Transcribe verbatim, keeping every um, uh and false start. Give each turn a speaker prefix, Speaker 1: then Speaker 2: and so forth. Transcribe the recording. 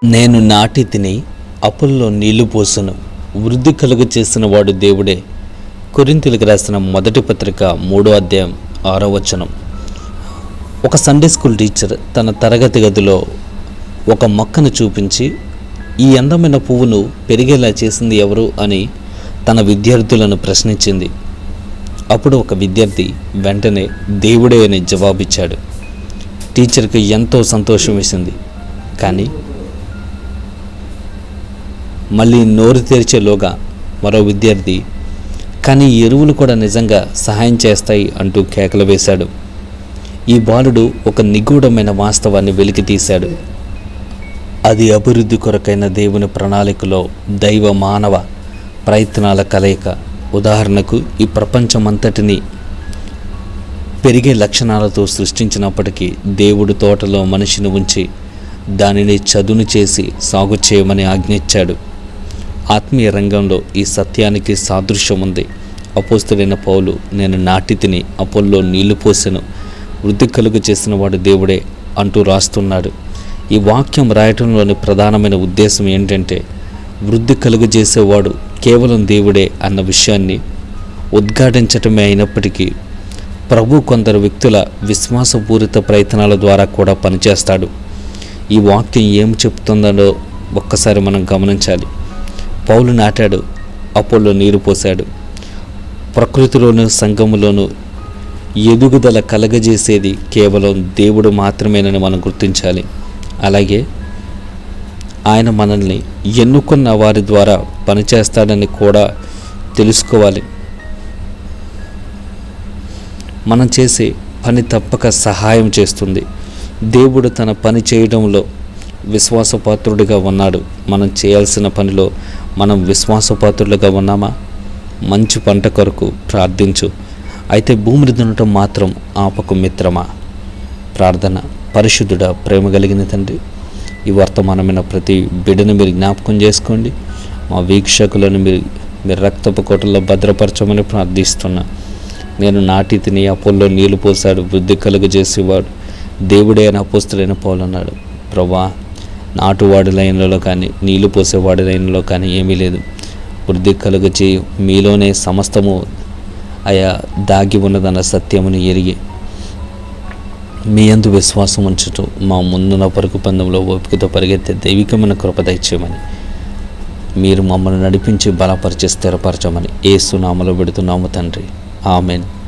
Speaker 1: నేను నాటి తిని అప్పుల్లో నీళ్లు పోసును, వృద్ధి కలుగు చేసిన వాడు దేవుడే. కొరింథీయులకు రాసిన మొదటి పత్రిక మూడో అధ్యాయం ఆరో వచనం. ఒక సండే స్కూల్ టీచర్ తన తరగతి గదిలో ఒక మొక్కను చూపించి, ఈ అందమైన పువ్వును పెరిగేలా చేసింది ఎవరు అని తన విద్యార్థులను ప్రశ్నించింది. అప్పుడు ఒక విద్యార్థి వెంటనే దేవుడే అని జవాబిచ్చాడు. టీచర్కి ఎంతో సంతోషం వేసింది. కానీ మళ్ళీ నోరు తెరిచేలోగా మరో విద్యార్థి, కానీ ఈ ఎరువులు కూడా నిజంగా సహాయం చేస్తాయి అంటూ కేకలు వేశాడు. ఈ బాలుడు ఒక నిగూఢమైన వాస్తవాన్ని వెలికి తీశాడు. అది అభివృద్ధి కొరకైన దేవుని ప్రణాళికలో దైవ మానవ ప్రయత్నాల కలయిక. ఉదాహరణకు, ఈ ప్రపంచమంతటిని పెరిగే లక్షణాలతో సృష్టించినప్పటికీ దేవుడు తోటలో మనిషిని ఉంచి దానిని చదును చేసి సాగు చేయమని ఆజ్ఞించాడు. ఆత్మీయ రంగంలో ఈ సత్యానికి సాదృశ్యం ఉంది. అపోస్తలుడైన పౌలు, నేను నాటి తిని అపోల్లో నీళ్లు పోసెను, వృద్ధి కలుగు చేసిన వాడు దేవుడే అంటూ రాస్తున్నాడు. ఈ వాక్యం రాయటంలోని ప్రధానమైన ఉద్దేశం ఏంటంటే, వృద్ధి కలుగు చేసేవాడు కేవలం దేవుడే అన్న విషయాన్ని ఉద్ఘాటించటమే అయినప్పటికీ ప్రభు కొందరు వ్యక్తుల విశ్వాసపూరిత ప్రయత్నాల ద్వారా కూడా పనిచేస్తాడు. ఈ వాక్యం ఏం చెప్తుందో ఒక్కసారి మనం గమనించాలి. పౌలు నాటాడు, అపోల్లో నీరు పోశాడు. ప్రకృతిలోను సంఘములోను ఎదుగుదల కలగజేసేది కేవలం దేవుడు మాత్రమేనని మనం గుర్తించాలి. అలాగే ఆయన మనల్ని ఎన్నుకున్న వారి ద్వారా పనిచేస్తాడని కూడా తెలుసుకోవాలి. మనం చేసే పని తప్పక సహాయం చేస్తుంది. దేవుడు తన పని చేయడంలో విశ్వాసపాత్రుడిగా ఉన్నాడు. మనం చేయాల్సిన పనిలో మనం విశ్వాసపాత్రులుగా ఉన్నామా? మంచి పంట కొరకు ప్రార్థించు, అయితే భూమిని దున్నటం మాత్రం ఆపకు మిత్రమా. ప్రార్థన. పరిశుద్ధుడా, ప్రేమ కలిగిన తండ్రి, ఈ వర్తమానమైన ప్రతి బిడ్డను మీరు జ్ఞాపకం చేసుకోండి. మా వీక్షకులను మీరు మీరు రక్తపు కోటల్లో భద్రపరచమని ప్రార్థిస్తున్నా. నేను నాటి తిని అపోల్లో నీళ్లు పోసాడు, వృద్ధి కలుగు చేసేవాడు దేవుడే అని అపోస్తలుడైన పౌలు అన్నాడు. ప్రభా, నాటువాడి లైన్లలో కానీ నీళ్లు పోసేవాడి లైన్లో కానీ ఏమీ లేదు. వృద్ధి కలుగు చేయు, మీలోనే సమస్తము అయా దాగి ఉన్నదన్న సత్యమును ఎరిగి మీ యందు విశ్వాసం ఉంచుతూ మా ముందున్న పరుగు పందెంలో ఓపికతో పరిగెత్తే దైవికమైన కృప దయచేయమని, మీరు మమ్మల్ని నడిపించి బలపరిచి స్థిరపరచమని యేసు నామములో పెడుతున్నాము తండ్రి. ఆమెన్.